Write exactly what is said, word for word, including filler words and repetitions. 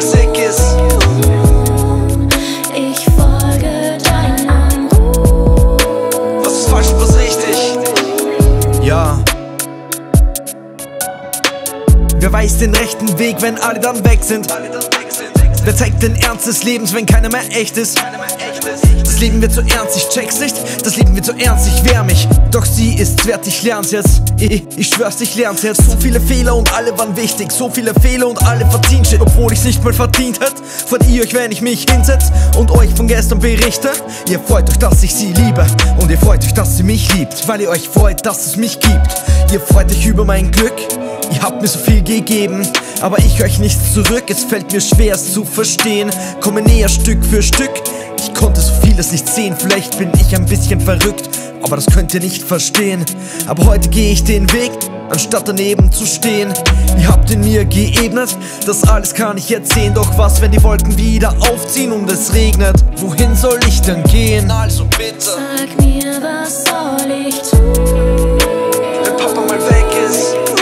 sick ist. Ich folge deinem Ruf. Was ist falsch, was richtig? Ja. Wer weiß den rechten Weg, wenn alle dann weg sind? Wer zeigt den Ernst des Lebens, wenn keiner mehr echt ist? Das Leben wird so ernst, ich check's nicht. Das Leben wird so ernst, ich wehr mich. Doch sie ist's wert, ich lern's jetzt. Ich, ich schwör's, ich lern's jetzt. So viele Fehler und alle waren wichtig. So viele Fehler und alle verdienen Shit, obwohl ich's nicht mal verdient hätt. Freut ihr euch, wenn ich mich hinsetz und euch von gestern berichte? Ihr freut euch, dass ich sie liebe, und ihr freut euch, dass sie mich liebt, weil ihr euch freut, dass es mich gibt. Ihr freut euch über mein Glück. Ihr habt mir so viel gegeben, aber ich euch nichts zurück. Es fällt mir schwer, es zu verstehen. Komme näher Stück für Stück. Ich konnte so vieles nicht sehen, vielleicht bin ich ein bisschen verrückt, aber das könnt ihr nicht verstehen. Aber heute gehe ich den Weg, anstatt daneben zu stehen. Ihr habt in mir geebnet, das alles kann ich jetzt sehen. Doch was, wenn die Wolken wieder aufziehen und es regnet? Wohin soll ich denn gehen? Also bitte, sag mir, was soll ich tun? wenn Papa mal weg ist.